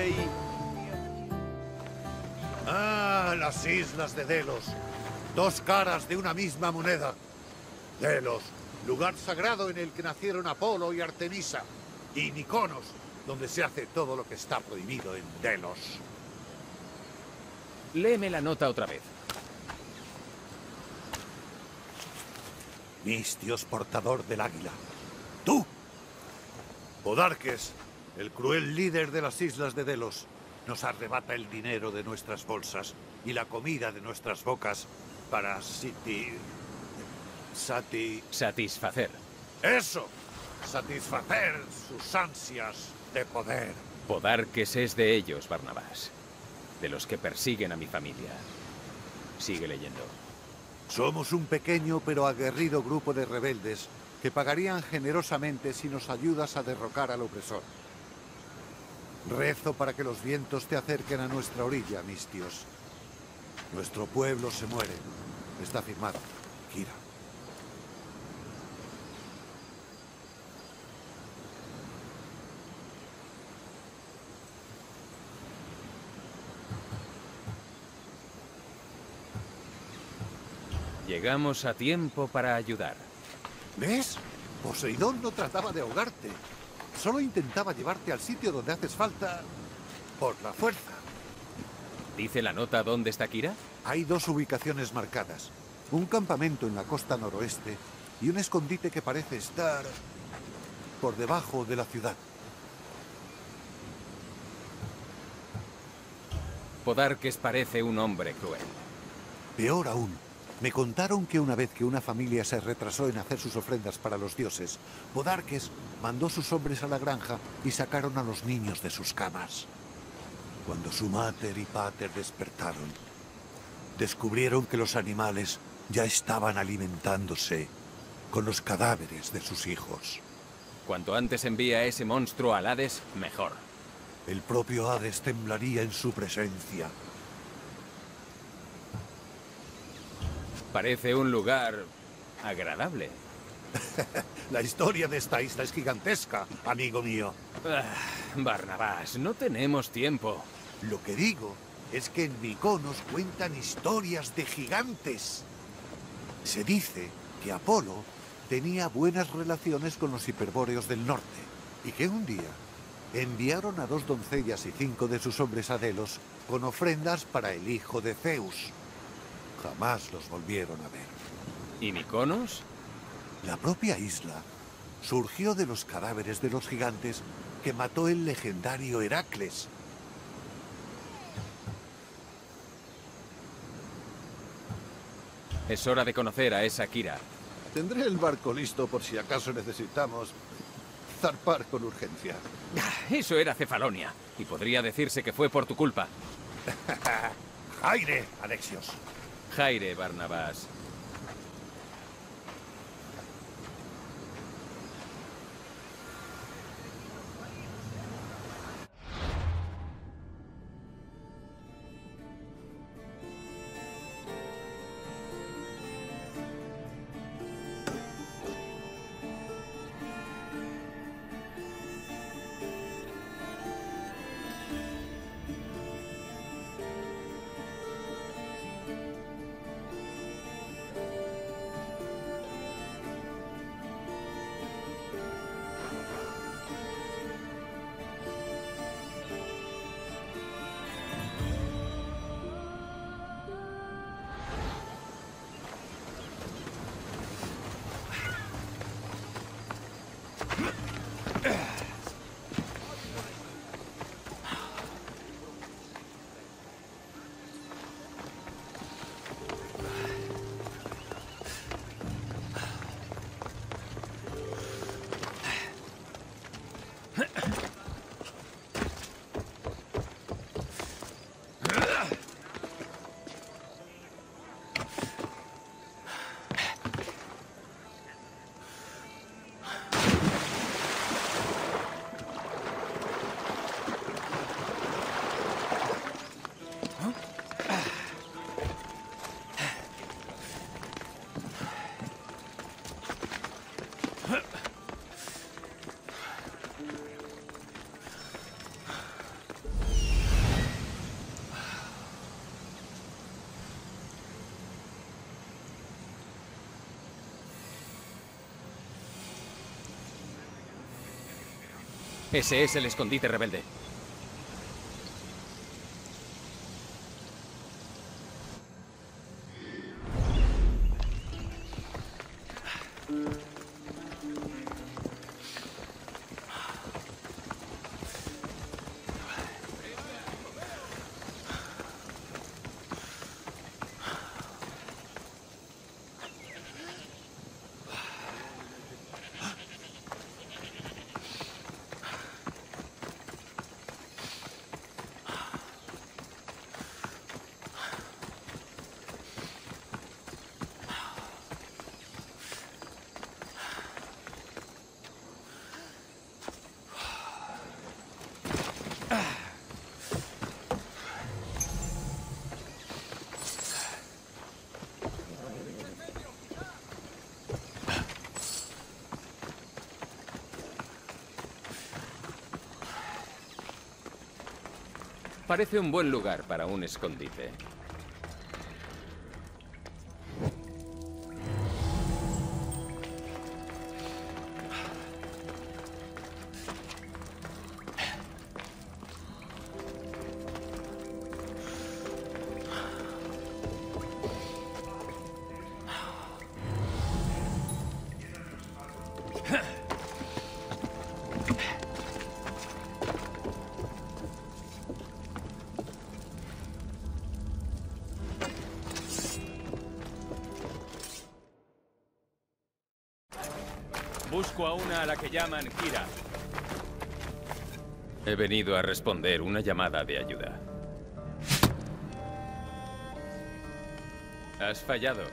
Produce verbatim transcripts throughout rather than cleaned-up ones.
noble y... Ah, las islas de Delos. Dos caras de una misma moneda. Delos, lugar sagrado en el que nacieron Apolo y Artemisa. Y Mykonos, donde se hace todo lo que está prohibido en Delos. Léeme la nota otra vez. Mistios, portador del águila. ¡Tú! Podarques, el cruel líder de las islas de Delos, nos arrebata el dinero de nuestras bolsas y la comida de nuestras bocas para siti... sati... Satisfacer. ¡Eso! Satisfacer sus ansias de poder. Podarques es de ellos, Barnabás. De los que persiguen a mi familia. Sigue leyendo. Somos un pequeño pero aguerrido grupo de rebeldes que pagarían generosamente si nos ayudas a derrocar al opresor. Rezo para que los vientos te acerquen a nuestra orilla, Mistios. Nuestro pueblo se muere. Está firmado, Kira. Llegamos a tiempo para ayudar. ¿Ves? Poseidón no trataba de ahogarte. Solo intentaba llevarte al sitio donde haces falta por la fuerza. ¿Dice la nota dónde está Kira? Hay dos ubicaciones marcadas. Un campamento en la costa noroeste y un escondite que parece estar por debajo de la ciudad. Podarques parece un hombre cruel. Peor aún, me contaron que una vez que una familia se retrasó en hacer sus ofrendas para los dioses, Podarques mandó sus hombres a la granja y sacaron a los niños de sus camas. Cuando su mater y pater despertaron, descubrieron que los animales ya estaban alimentándose con los cadáveres de sus hijos. Cuanto antes envía a ese monstruo al Hades, mejor. El propio Hades temblaría en su presencia. Parece un lugar agradable. La historia de esta isla es gigantesca, amigo mío. Ah, Barnabás, no tenemos tiempo. Lo que digo es que en Mykonos cuentan historias de gigantes. Se dice que Apolo tenía buenas relaciones con los hiperbóreos del norte y que un día enviaron a dos doncellas y cinco de sus hombres a Delos con ofrendas para el hijo de Zeus. Jamás los volvieron a ver. ¿Y Mykonos? La propia isla surgió de los cadáveres de los gigantes que mató el legendario Heracles. Es hora de conocer a esa Kira. Tendré el barco listo por si acaso necesitamos zarpar con urgencia. Eso era Cefalonia, y podría decirse que fue por tu culpa. ¡Aire, Alexios! Jaire, Barnabás. Ese es el escondite rebelde. Parece un buen lugar para un escondite. Busco a una a la que llaman Kira. He venido a responder una llamada de ayuda. Has fallado.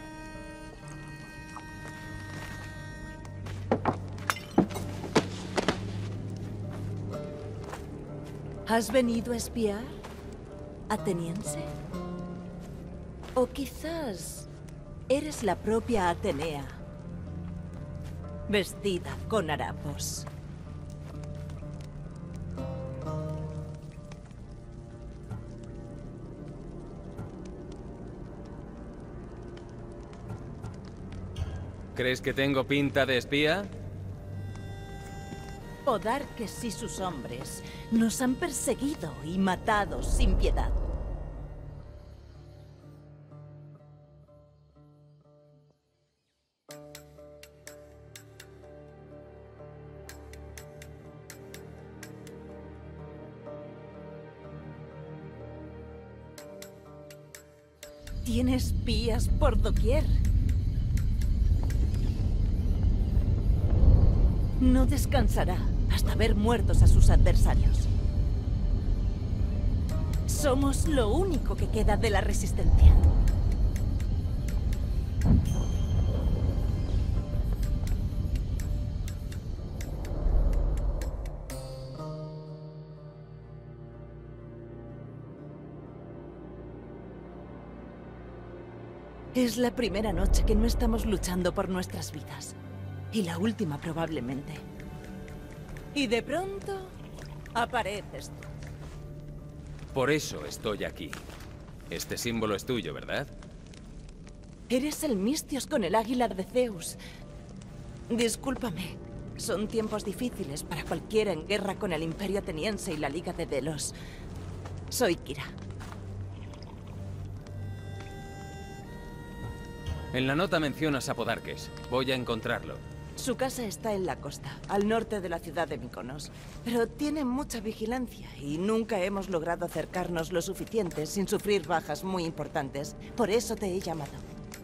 ¿Has venido a espiar, ateniense? O quizás eres la propia Atenea, vestida con harapos. ¿Crees que tengo pinta de espía? Podarques y sus hombres nos han perseguido y matado sin piedad. Tiene espías por doquier. No descansará hasta ver muertos a sus adversarios. Somos lo único que queda de la resistencia. Es la primera noche que no estamos luchando por nuestras vidas. Y la última probablemente. Y de pronto, apareces tú. Por eso estoy aquí. Este símbolo es tuyo, ¿verdad? Eres el Mistios con el águila de Zeus. Discúlpame. Son tiempos difíciles para cualquiera en guerra con el Imperio Ateniense y la Liga de Delos. Soy Kira. En la nota mencionas a Podarques. Voy a encontrarlo. Su casa está en la costa, al norte de la ciudad de Mykonos. Pero tiene mucha vigilancia y nunca hemos logrado acercarnos lo suficiente sin sufrir bajas muy importantes. Por eso te he llamado.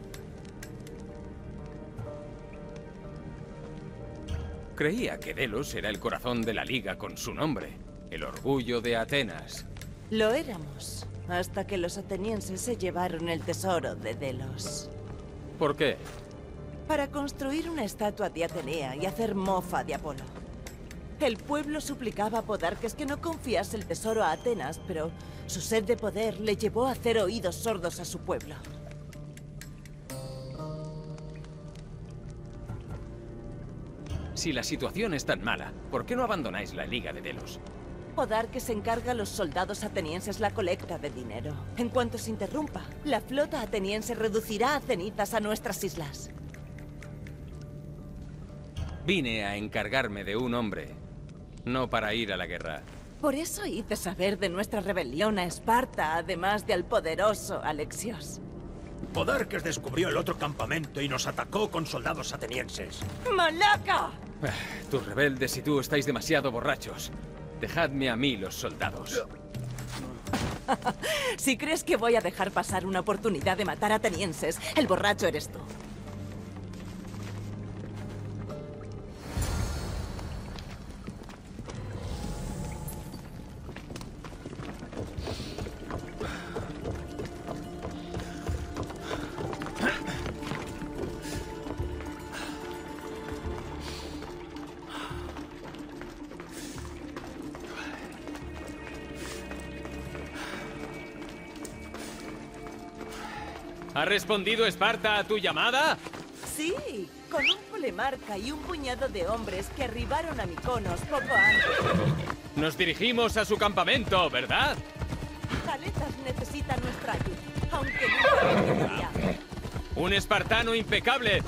Creía que Delos era el corazón de la Liga con su nombre. El orgullo de Atenas. Lo éramos, hasta que los atenienses se llevaron el tesoro de Delos. ¿Por qué? Para construir una estatua de Atenea y hacer mofa de Apolo. El pueblo suplicaba a Podarques que no confiase el tesoro a Atenas, pero su sed de poder le llevó a hacer oídos sordos a su pueblo. Si la situación es tan mala, ¿por qué no abandonáis la Liga de Delos? Podarques encarga a los soldados atenienses la colecta de dinero. En cuanto se interrumpa, la flota ateniense reducirá a cenizas a nuestras islas. Vine a encargarme de un hombre. no para ir a la guerra. Por eso hice saber de nuestra rebelión a Esparta, además de al poderoso Alexios. Podarques descubrió el otro campamento y nos atacó con soldados atenienses. ¡Malaca! Ah, tus rebeldes y tú estáis demasiado borrachos. Dejadme a mí los soldados. Si crees que voy a dejar pasar una oportunidad de matar atenienses, el borracho eres tú. ¿Ha respondido Esparta a tu llamada? Sí, con un polemarca y un puñado de hombres que arribaron a Mykonos poco antes. Nos dirigimos a su campamento, ¿verdad? Taletas necesita nuestra ayuda, aunque nunca lo quería. ¡Un espartano impecable!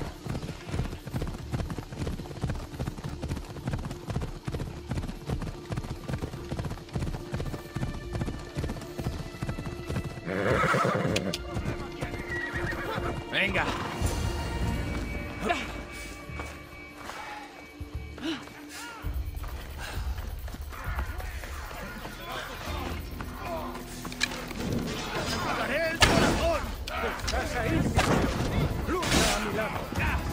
¡Venga! ¡Daré el corazón! ¡Estás ahí! ¡Lucha a mi lado!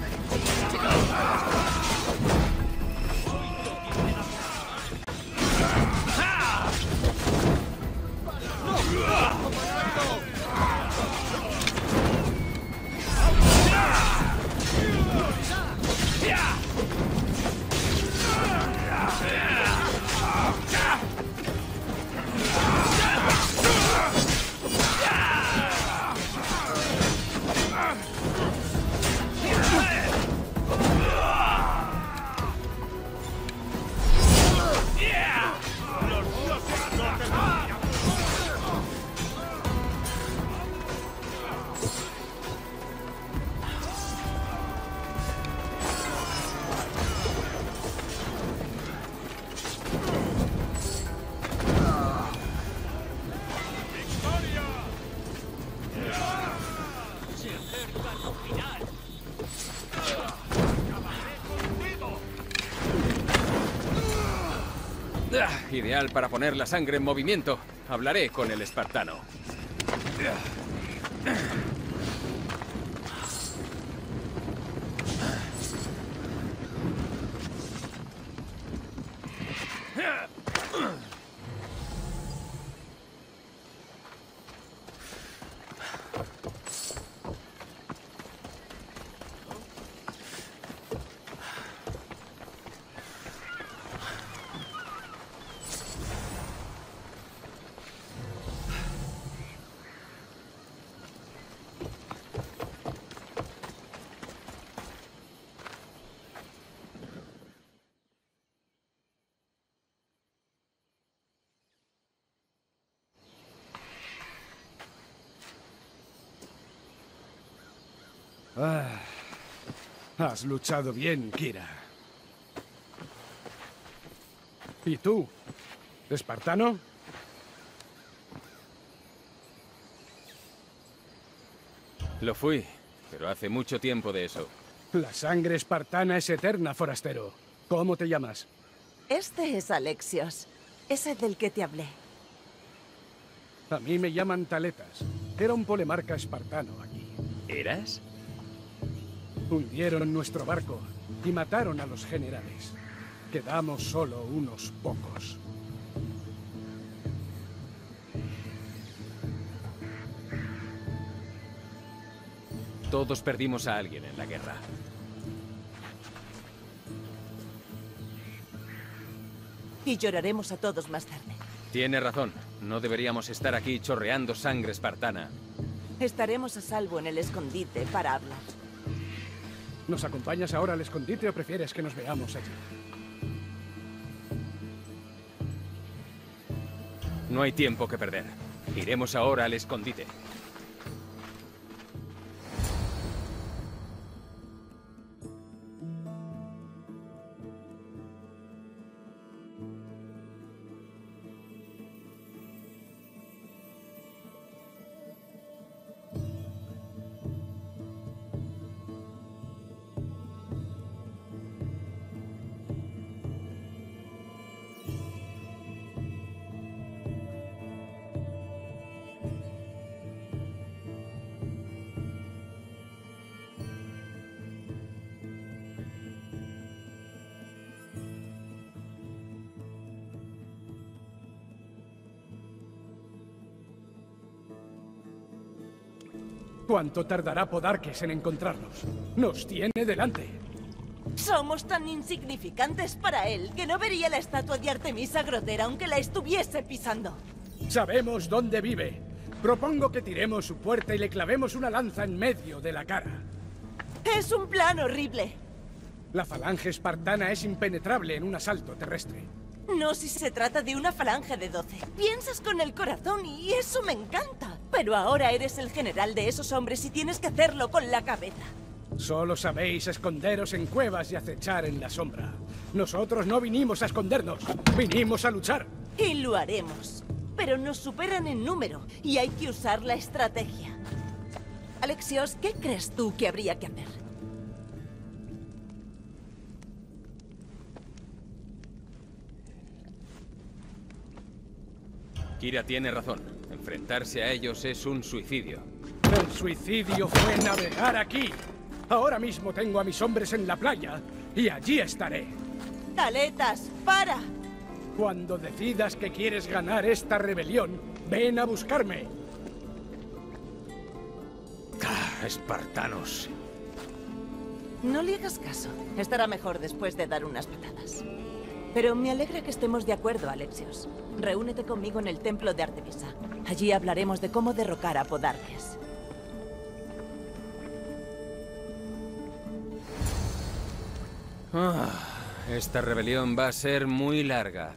Ah, ideal para poner la sangre en movimiento. Hablaré con el espartano. Ah, has luchado bien, Kira. ¿Y tú? ¿Espartano? Lo fui, pero hace mucho tiempo de eso. La sangre espartana es eterna, forastero. ¿Cómo te llamas? Este es Alexios, ese del que te hablé. A mí me llaman Taletas. Era un polemarca espartano aquí. ¿Eras? Hundieron nuestro barco y mataron a los generales. Quedamos solo unos pocos. Todos perdimos a alguien en la guerra. Y lloraremos a todos más tarde. Tiene razón. No deberíamos estar aquí chorreando sangre espartana. Estaremos a salvo en el escondite para hablar. ¿Nos acompañas ahora al escondite o prefieres que nos veamos allí? No hay tiempo que perder. Iremos ahora al escondite. ¿Cuánto tardará Podarkes en encontrarnos? Nos tiene delante. Somos tan insignificantes para él que no vería la estatua de Artemisa Grotera aunque la estuviese pisando. Sabemos dónde vive. Propongo que tiremos su puerta y le clavemos una lanza en medio de la cara. Es un plan horrible. La falange espartana es impenetrable en un asalto terrestre. No si se trata de una falange de doce. Piensas con el corazón y eso me encanta. Pero ahora eres el general de esos hombres y tienes que hacerlo con la cabeza. Solo sabéis esconderos en cuevas y acechar en la sombra. Nosotros no vinimos a escondernos, vinimos a luchar. Y lo haremos. Pero nos superan en número y hay que usar la estrategia. Alexios, ¿qué crees tú que habría que hacer? Kira tiene razón. Enfrentarse a ellos es un suicidio. El suicidio fue navegar aquí. Ahora mismo tengo a mis hombres en la playa y allí estaré. ¡Taletas, para! Cuando decidas que quieres ganar esta rebelión, ven a buscarme. Ah, espartanos. No le hagas caso. Estará mejor después de dar unas patadas. Pero me alegra que estemos de acuerdo, Alexios. Reúnete conmigo en el templo de Artemisa. Allí hablaremos de cómo derrocar a Podarkes. Ah, esta rebelión va a ser muy larga.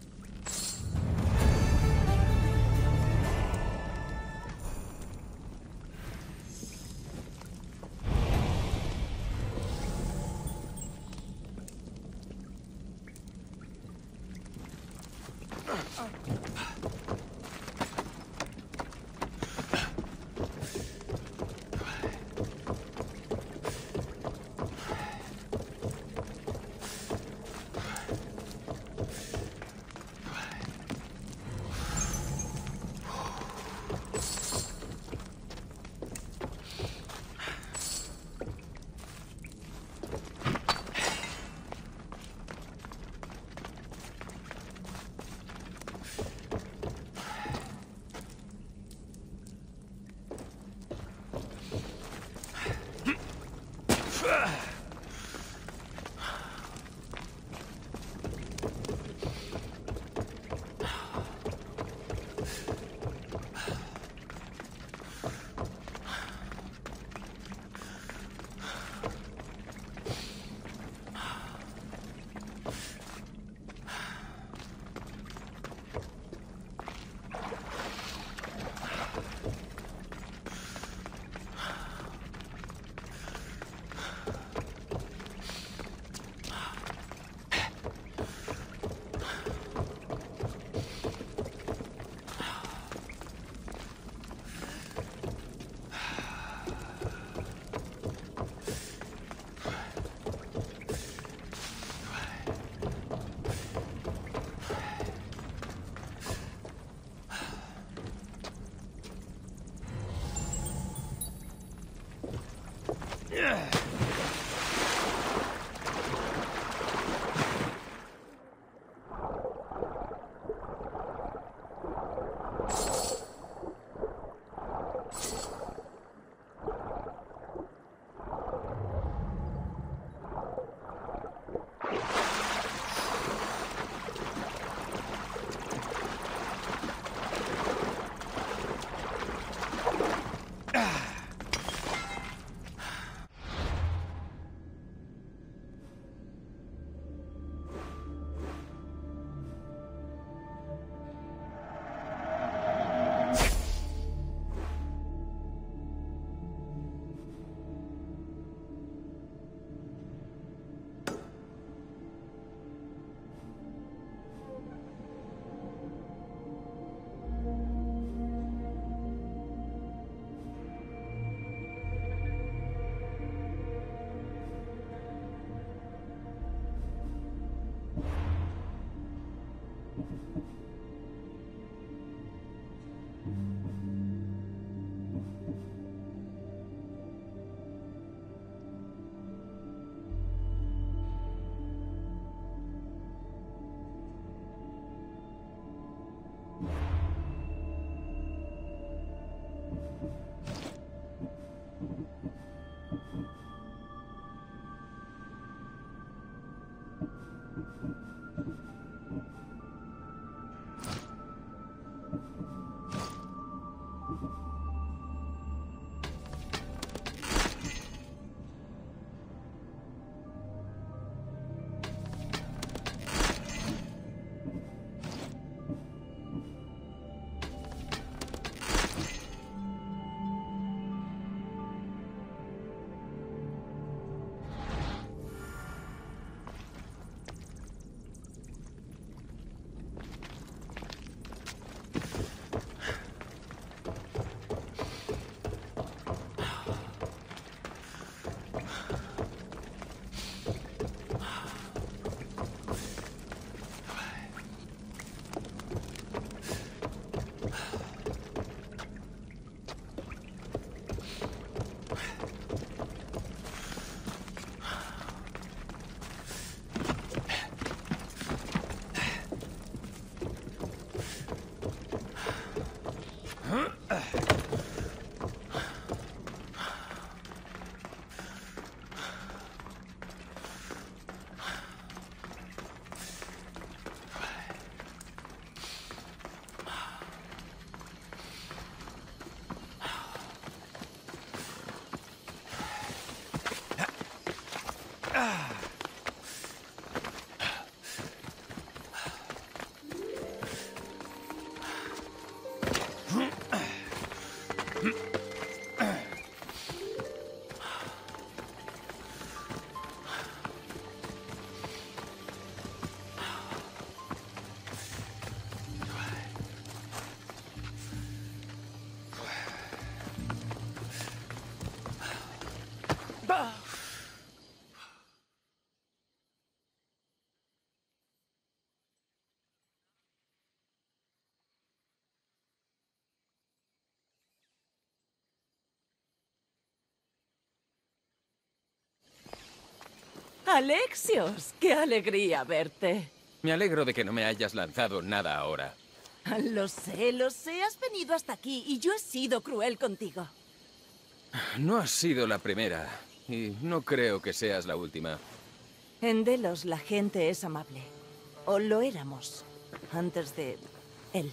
Alexios, qué alegría verte. Me alegro de que no me hayas lanzado nada ahora. Lo sé, lo sé. Has venido hasta aquí y yo he sido cruel contigo. No has sido la primera, y no creo que seas la última. En Delos la gente es amable. O lo éramos, antes de él.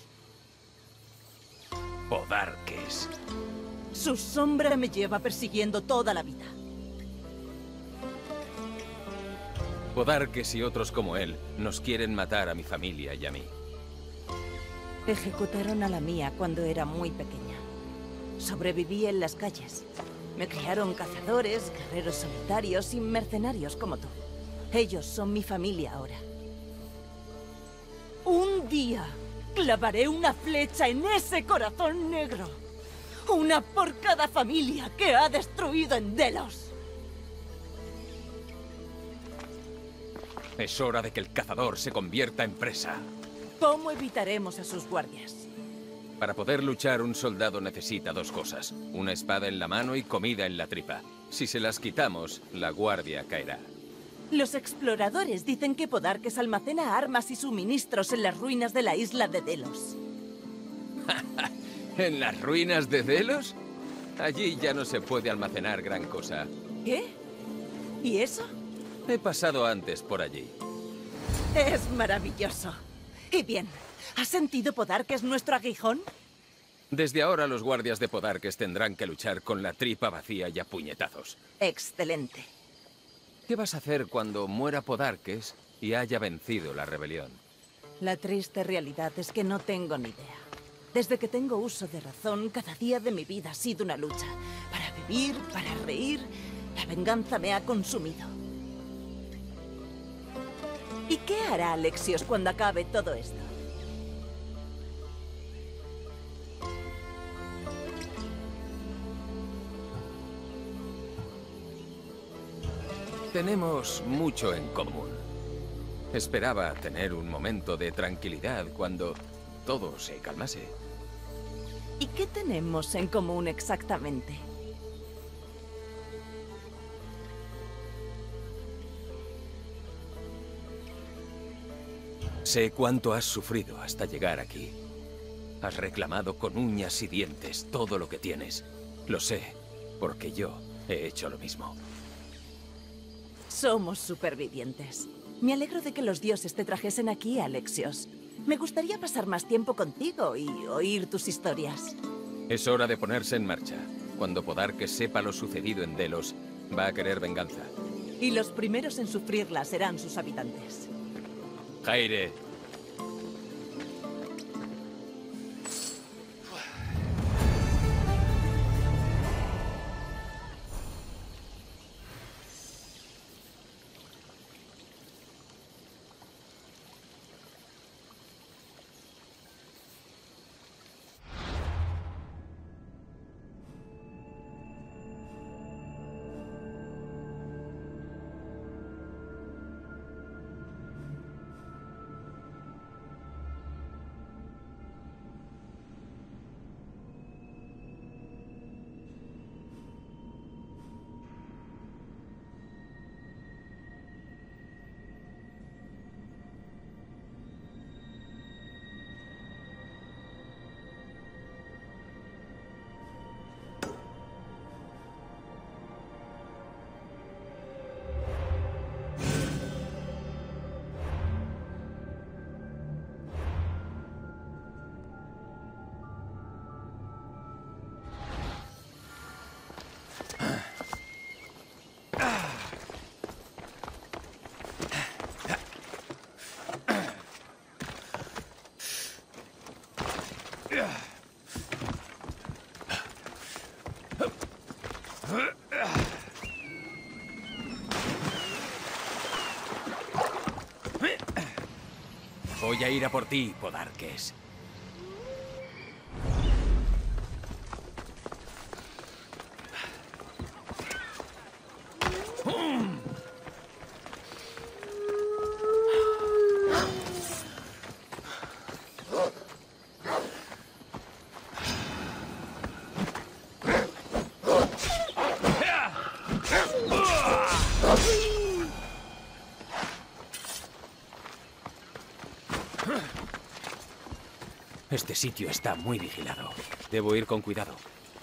Podarkes. Su sombra me lleva persiguiendo toda la vida. Podarkes y otros como él nos quieren matar a mi familia y a mí. Ejecutaron a la mía cuando era muy pequeña. Sobreviví en las calles. Me criaron cazadores, guerreros solitarios y mercenarios como tú. Ellos son mi familia ahora. Un día clavaré una flecha en ese corazón negro. Una por cada familia que ha destruido en Delos. Es hora de que el cazador se convierta en presa. ¿Cómo evitaremos a sus guardias? Para poder luchar, un soldado necesita dos cosas. Una espada en la mano y comida en la tripa. Si se las quitamos, la guardia caerá. Los exploradores dicen que Podarkes almacena armas y suministros en las ruinas de la isla de Delos. ¿En las ruinas de Delos? Allí ya no se puede almacenar gran cosa. ¿Qué? ¿Y eso? He pasado antes por allí. Es maravilloso. Y bien, ¿has sentido Podarkes nuestro aguijón? Desde ahora los guardias de Podarkes tendrán que luchar con la tripa vacía y a puñetazos. Excelente. ¿Qué vas a hacer cuando muera Podarkes y haya vencido la rebelión? La triste realidad es que no tengo ni idea. Desde que tengo uso de razón, cada día de mi vida ha sido una lucha. Para vivir, para reír, la venganza me ha consumido. ¿Y qué hará Alexios cuando acabe todo esto? Tenemos mucho en común. Esperaba tener un momento de tranquilidad cuando todo se calmase. ¿Y qué tenemos en común exactamente? Sé cuánto has sufrido hasta llegar aquí. Has reclamado con uñas y dientes todo lo que tienes. Lo sé, porque yo he hecho lo mismo. Somos supervivientes. Me alegro de que los dioses te trajesen aquí, Alexios. Me gustaría pasar más tiempo contigo y oír tus historias. Es hora de ponerse en marcha. Cuando Podarkes sepa lo sucedido en Delos, va a querer venganza. Y los primeros en sufrirla serán sus habitantes. Jaire. Voy a ir a por ti, Podarkes. Este sitio está muy vigilado. Debo ir con cuidado.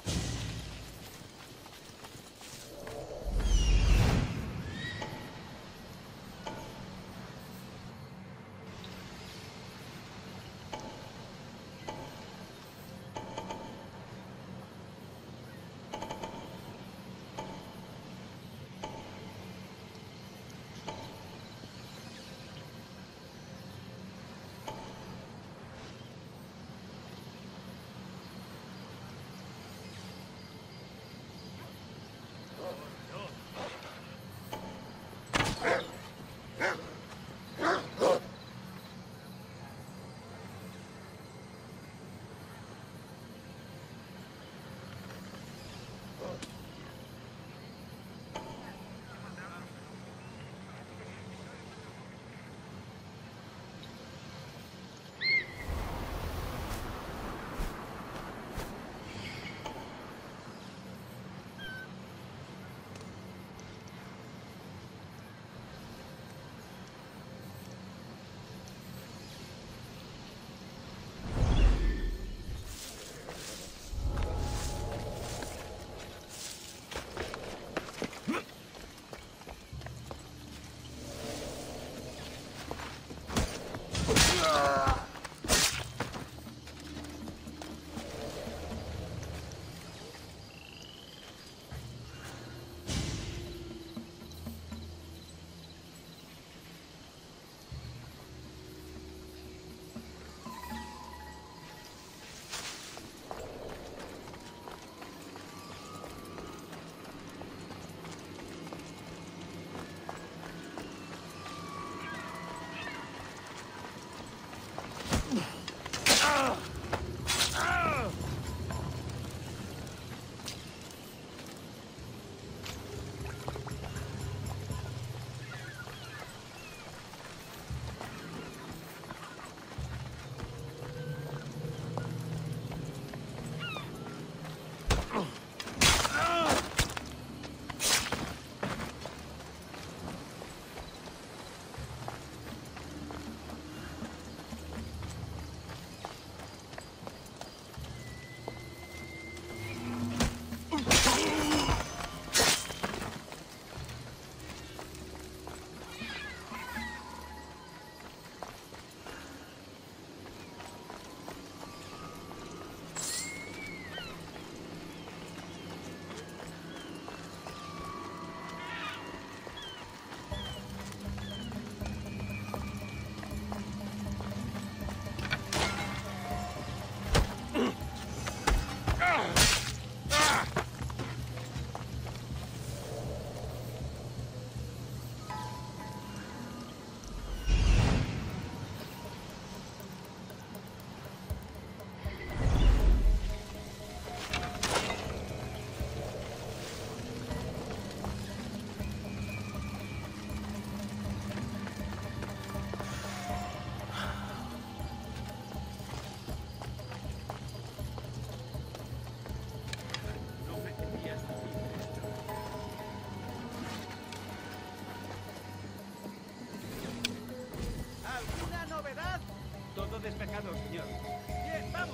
despejado, señor. Bien, vamos.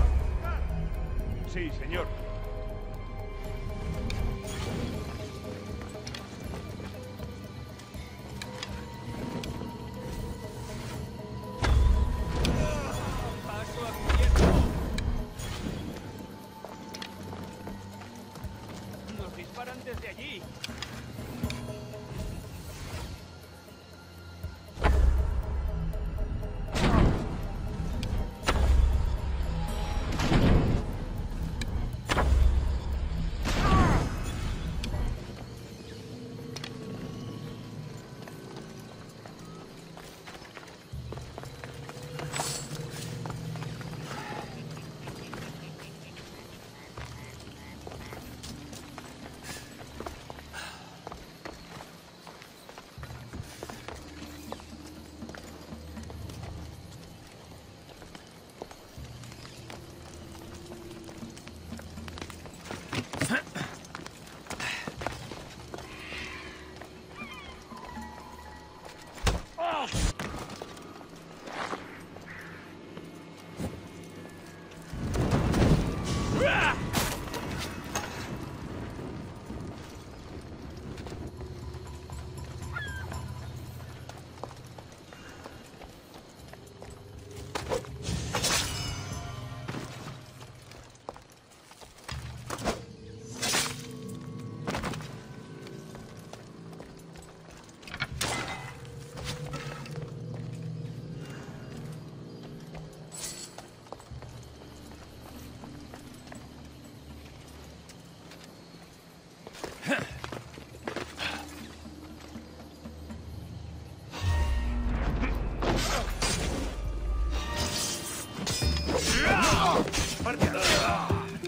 Sí, señor. Paso a cubierto. Nos disparan desde allí.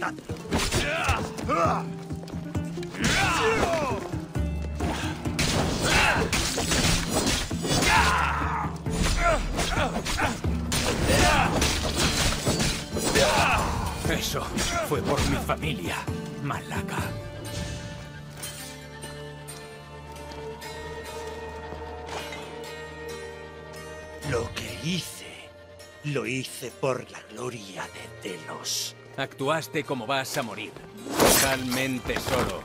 matadlo. Eso fue por mi familia, Malaca. Lo que hice, lo hice por la gloria de Delos. Actuaste como vas a morir. Totalmente solo.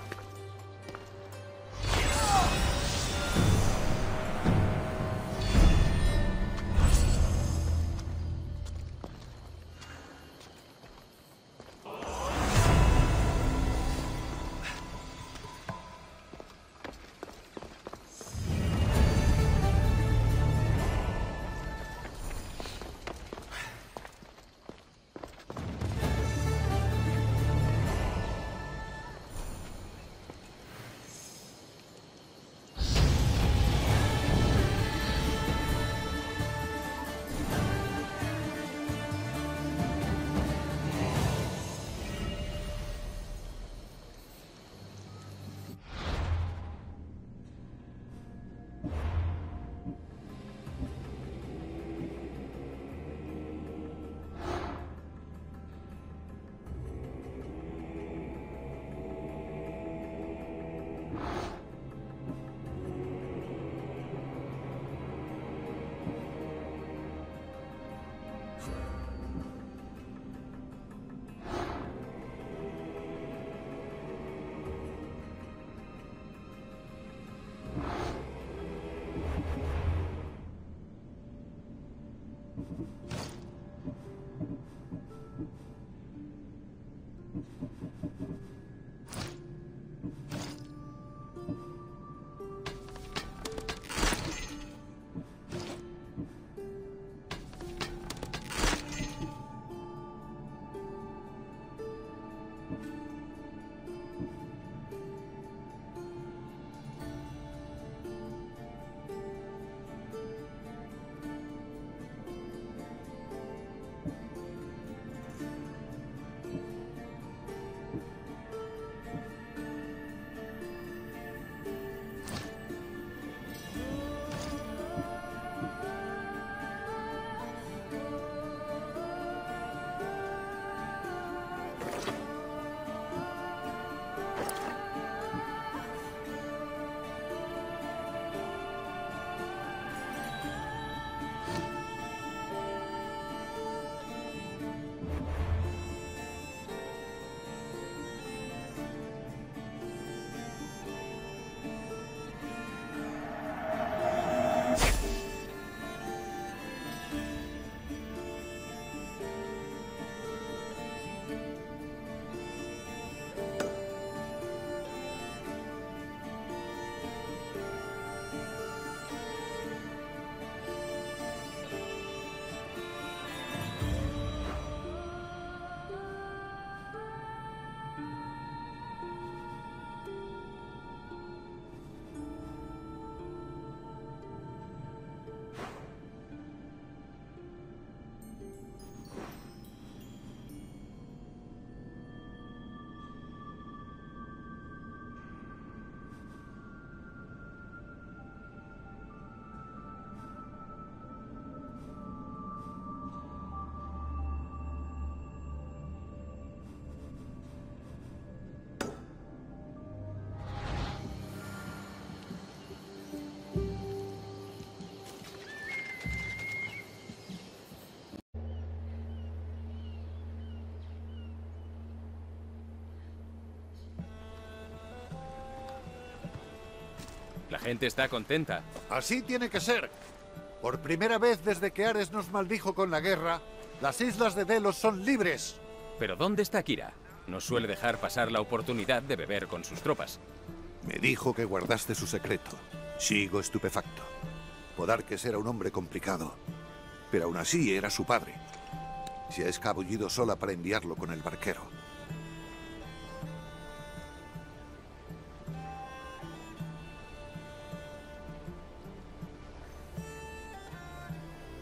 La gente está contenta. Así tiene que ser. Por primera vez desde que Ares nos maldijo con la guerra, las islas de Delos son libres. ¿Pero dónde está Kira? No suele dejar pasar la oportunidad de beber con sus tropas. Me dijo que guardaste su secreto. Sigo estupefacto. Podarques era un hombre complicado, pero aún así era su padre. Se ha escabullido sola para enviarlo con el barquero.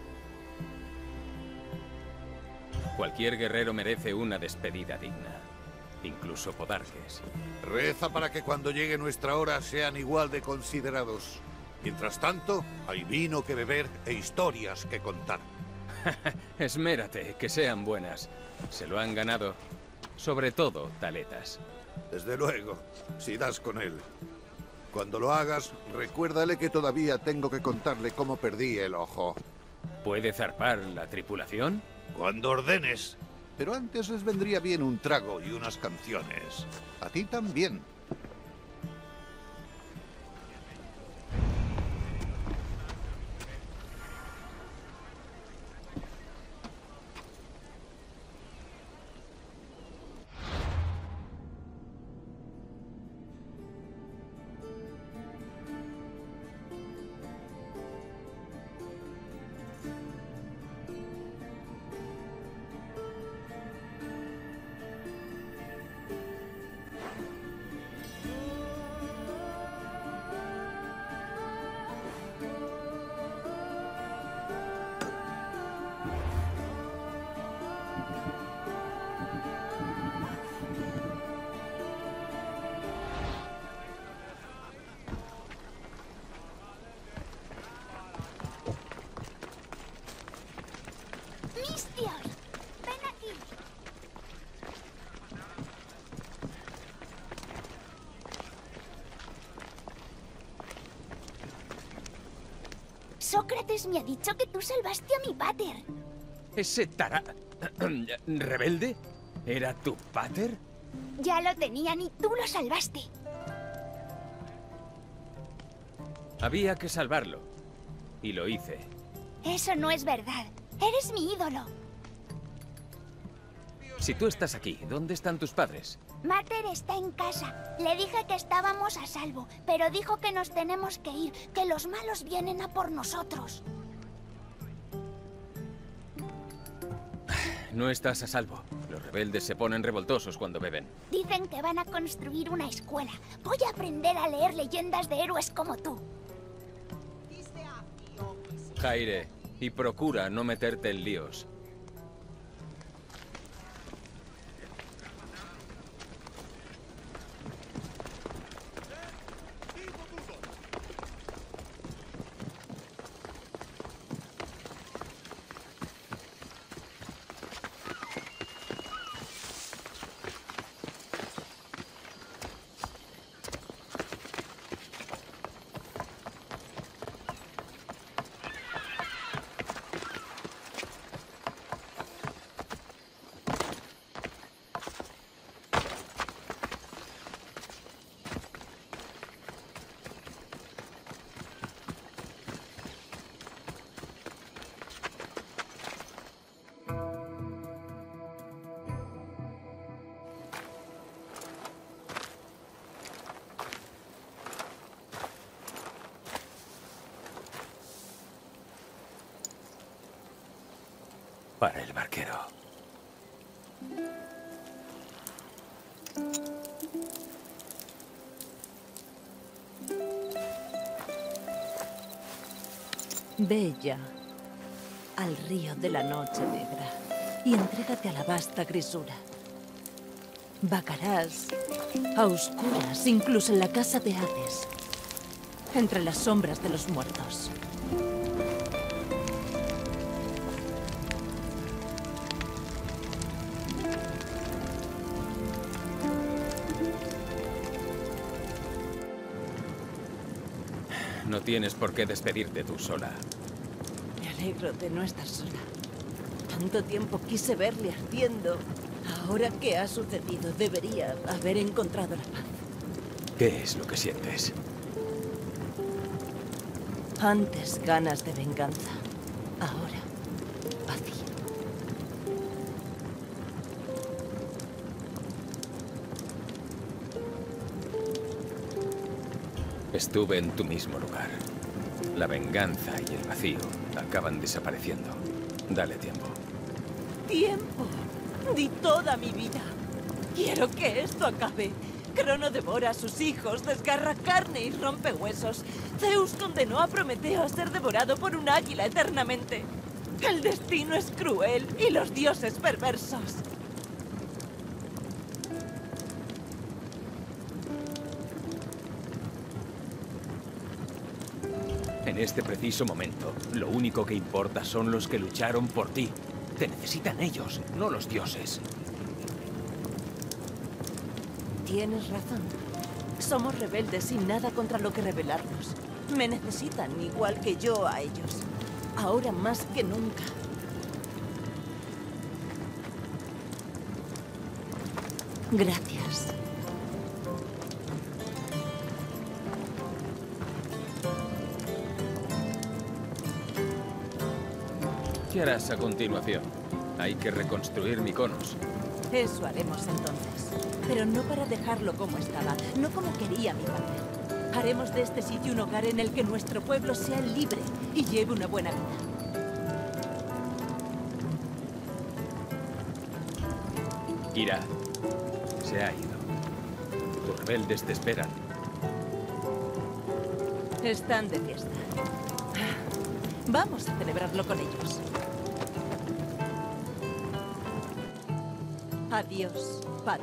Cualquier guerrero merece una despedida digna. incluso Podarques. Reza para que cuando llegue nuestra hora sean igual de considerados. Mientras tanto, hay vino que beber e historias que contar. Esmérate, que sean buenas. Se lo han ganado. Sobre todo, Taletas. Desde luego, si das con él. Cuando lo hagas, recuérdale que todavía tengo que contarle cómo perdí el ojo. ¿Puede zarpar la tripulación? Cuando ordenes. Pero antes les vendría bien un trago y unas canciones. A ti también. Sócrates me ha dicho que tú salvaste a mi pater. ¿Ese tara... rebelde? ¿Era tu pater? Ya lo tenían y tú lo salvaste. Había que salvarlo. Y lo hice. Eso no es verdad. Eres mi ídolo. Si tú estás aquí, ¿dónde están tus padres? Mater está en casa. Le dije que estábamos a salvo, pero dijo que nos tenemos que ir, que los malos vienen a por nosotros. No estás a salvo. Los rebeldes se ponen revoltosos cuando beben. Dicen que van a construir una escuela. Voy a aprender a leer leyendas de héroes como tú. Jaire, y procura no meterte en líos. Para el barquero. Ve ya al río de la noche negra y entrégate a la vasta grisura. Vagarás a oscuras, incluso en la casa de Hades, entre las sombras de los muertos. No tienes por qué despedirte tú sola. Me alegro de no estar sola. Tanto tiempo quise verle ardiendo. Ahora que ha sucedido, debería haber encontrado la paz. ¿Qué es lo que sientes? Antes ganas de venganza. Ahora, vacío. Estuve en tu mismo lugar. La venganza y el vacío acaban desapareciendo. Dale tiempo. ¡Tiempo! Di toda mi vida. Quiero que esto acabe. Crono devora a sus hijos, desgarra carne y rompe huesos. Zeus condenó a Prometeo a ser devorado por un águila eternamente. El destino es cruel y los dioses perversos. este preciso momento, lo único que importa son los que lucharon por ti. Te necesitan ellos, no los dioses. Tienes razón. Somos rebeldes sin nada contra lo que rebelarnos. Me necesitan igual que yo a ellos. Ahora más que nunca. Gracias. ¿Qué harás a continuación? Hay que reconstruir Mykonos. Eso haremos entonces. Pero no para dejarlo como estaba, no como quería mi padre. Haremos de este sitio un hogar en el que nuestro pueblo sea libre y lleve una buena vida. Kira, se ha ido. Tus rebeldes te esperan. Están de fiesta. Vamos a celebrarlo con ellos. Adiós, padre.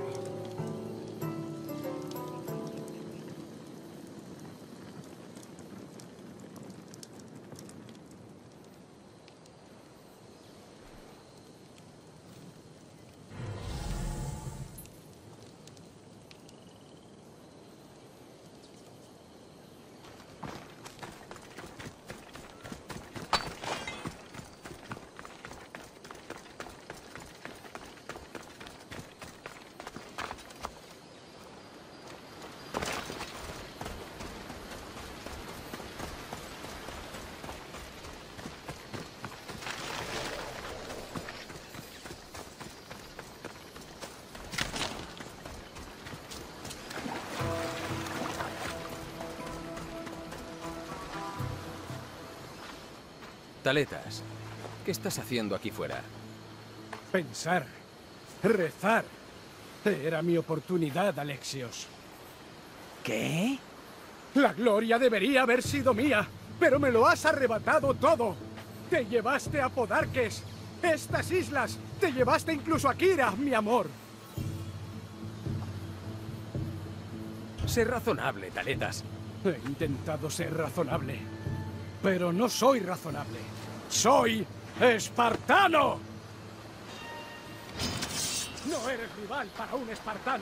Taletas, ¿qué estás haciendo aquí fuera? Pensar. Rezar. Era mi oportunidad, Alexios. ¿Qué? La gloria debería haber sido mía, pero me lo has arrebatado todo. Te llevaste a Podarkes, estas islas, te llevaste incluso a Kira, mi amor. Sé razonable, Taletas. He intentado ser razonable, pero no soy razonable. ¡Soy espartano! No eres rival para un espartano.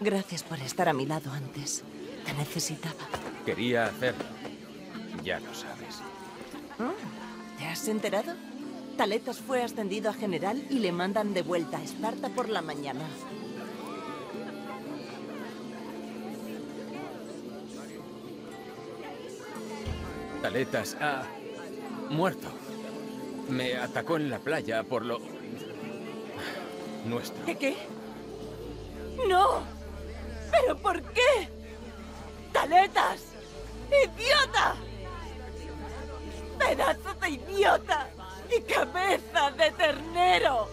Gracias por estar a mi lado antes. Te necesitaba. Quería hacerlo. Ya lo sabes. Oh, ¿te has enterado? Taletas fue ascendido a general y le mandan de vuelta a Esparta por la mañana. Taletas ha muerto. Me atacó en la playa por lo nuestro. ¿Qué qué? ¡No! ¿Pero por qué? ¡Taletas! ¡Idiota! ¡Pedazo de idiota! ¡Y cabeza de ternero!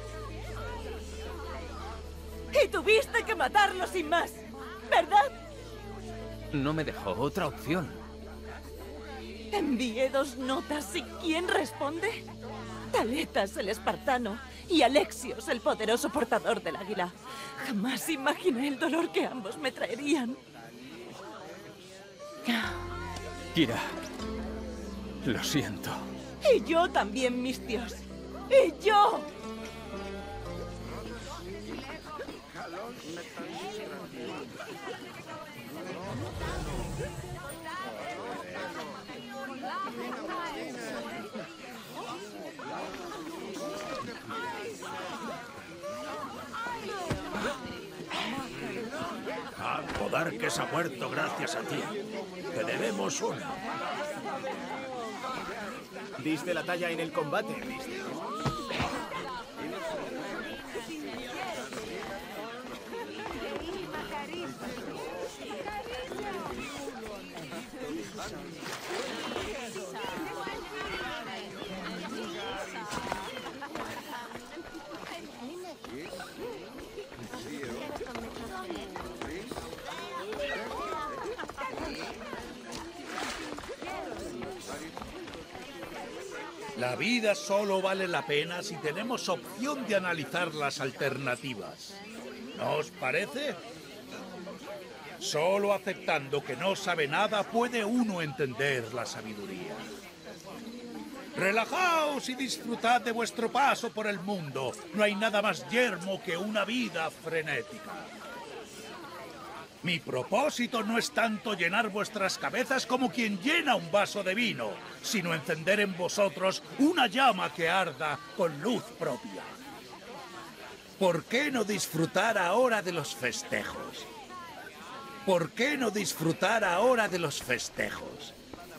Y tuviste que matarlo sin más, ¿verdad? No me dejó otra opción. Envié dos notas y ¿quién responde? Taletas, el espartano, y Alexios, el poderoso portador del águila. Jamás imaginé el dolor que ambos me traerían. Kira, lo siento. Y yo también, mis tíos. ¡Y yo! Podarques ha muerto gracias a ti. Te debemos una. Diste la talla en el combate, ¿viste? La vida solo vale la pena si tenemos opción de analizar las alternativas. ¿No os parece? Solo aceptando que no sabe nada puede uno entender la sabiduría. Relajaos y disfrutad de vuestro paso por el mundo. No hay nada más yermo que una vida frenética. Mi propósito no es tanto llenar vuestras cabezas como quien llena un vaso de vino, sino encender en vosotros una llama que arda con luz propia. ¿Por qué no disfrutar ahora de los festejos? ¿Por qué no disfrutar ahora de los festejos?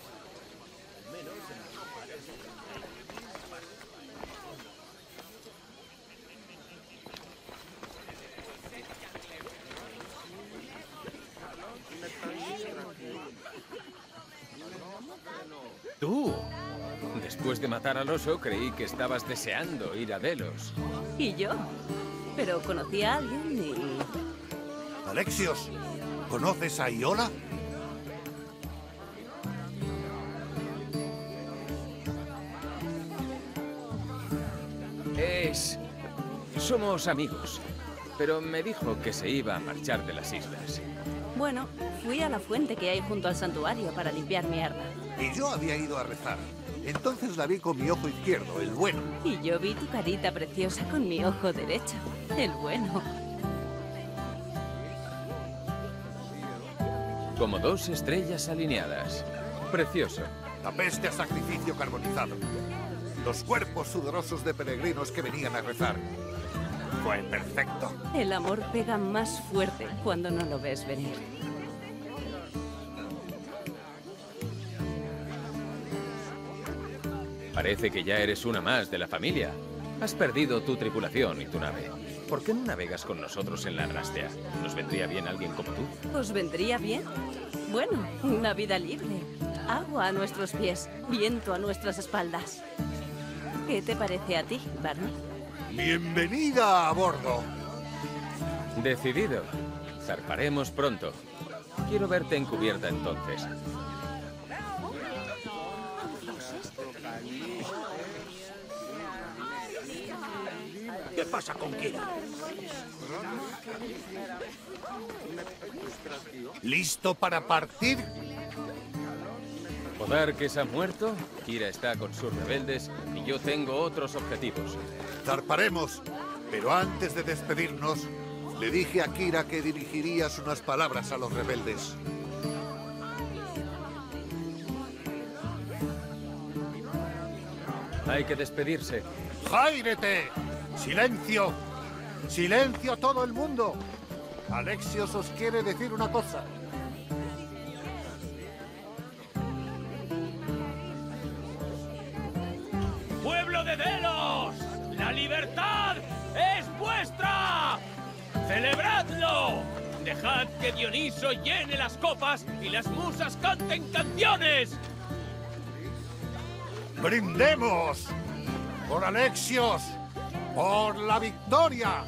Tú. Después de matar al oso, creí que estabas deseando ir a Delos. Y yo. Pero conocí a alguien y... Alexios, ¿conoces a Iola? Es... Somos amigos. Pero me dijo que se iba a marchar de las islas. Bueno, fui a la fuente que hay junto al santuario para limpiar mi arma. Y yo había ido a rezar. Entonces la vi con mi ojo izquierdo, el bueno. Y yo vi tu carita preciosa con mi ojo derecho, el bueno. Como dos estrellas alineadas. Precioso. La peste a sacrificio carbonizado. Los cuerpos sudorosos de peregrinos que venían a rezar. Fue perfecto. El amor pega más fuerte cuando no lo ves venir. Parece que ya eres una más de la familia. Has perdido tu tripulación y tu nave. ¿Por qué no navegas con nosotros en la Rastea? ¿Nos vendría bien alguien como tú? ¿Os vendría bien? Bueno, una vida libre. Agua a nuestros pies, viento a nuestras espaldas. ¿Qué te parece a ti, Barney? ¡Bienvenida a bordo! Decidido. Zarparemos pronto. Quiero verte en cubierta entonces. ¿Qué pasa con Kira? ¿Listo para partir? Podarques ha muerto, Kira está con sus rebeldes y yo tengo otros objetivos. Zarparemos, pero antes de despedirnos, Le dije a Kira que dirigirías unas palabras a los rebeldes. Hay que despedirse. ¡Jairete! ¡Silencio! ¡Silencio todo el mundo! Alexios os quiere decir una cosa. ¡Pueblo de Delos! ¡La libertad es vuestra! ¡Celebradlo! Dejad que Dioniso llene las copas y las musas canten canciones. ¡Brindemos! ¡Por Alexios! ¡Por la victoria!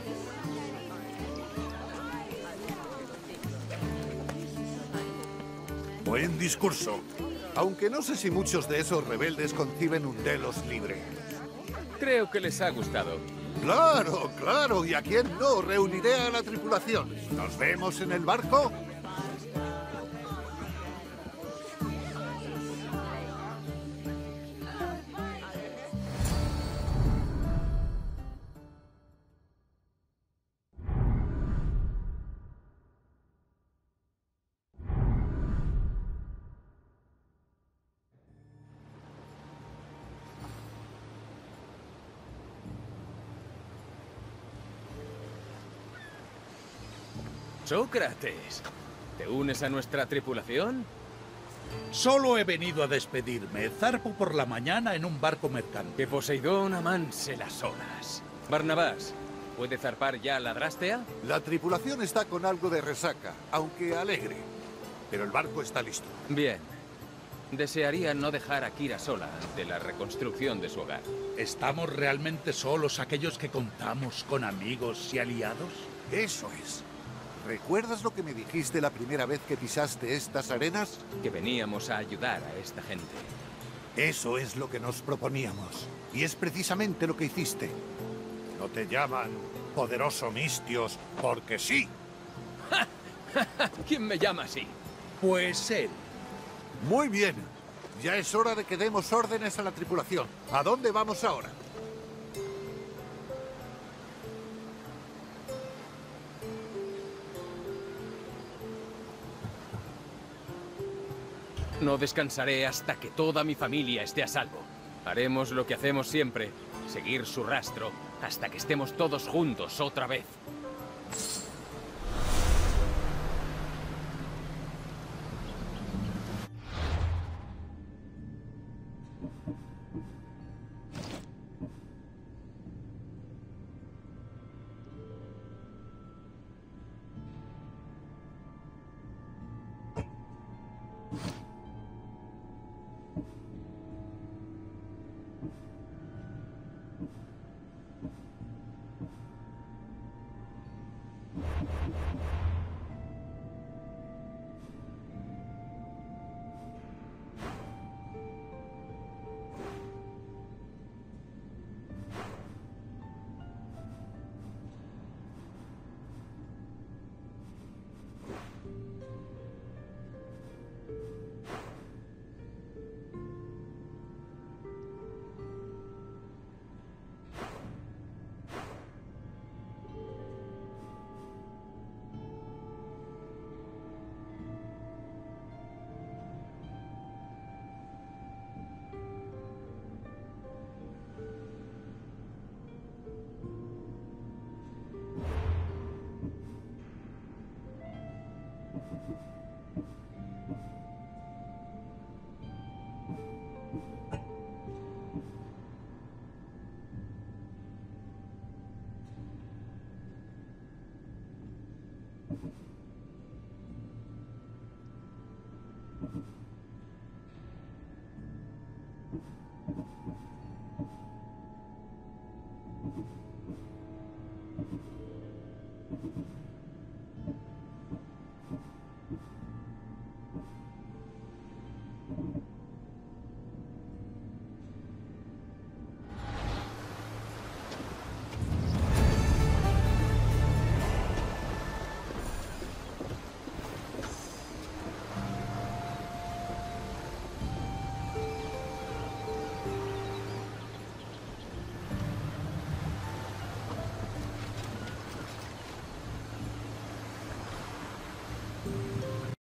Buen discurso. Aunque no sé si muchos de esos rebeldes conciben un Delos libre. Creo que les ha gustado. ¡Claro, claro! ¿Y a quién no? Reuniré a la tripulación. ¿Nos vemos en el barco? Sócrates, ¿te unes a nuestra tripulación? Solo he venido a despedirme. Zarpo por la mañana en un barco mercante. Que Poseidón amanse las olas. Barnabás, ¿puede zarpar ya la Drástea? La tripulación está con algo de resaca, aunque alegre. Pero el barco está listo. Bien. Desearía no dejar a Kira sola ante la reconstrucción de su hogar. ¿Estamos realmente solos aquellos que contamos con amigos y aliados? Eso es. ¿Recuerdas lo que me dijiste la primera vez que pisaste estas arenas? Que veníamos a ayudar a esta gente. Eso es lo que nos proponíamos. Y es precisamente lo que hiciste. No te llaman poderoso Mistios porque sí. ¿Quién me llama así? Pues él. Muy bien. Ya es hora de que demos órdenes a la tripulación. ¿A dónde vamos ahora? No descansaré hasta que toda mi familia esté a salvo. Haremos lo que hacemos siempre, seguir su rastro hasta que estemos todos juntos otra vez.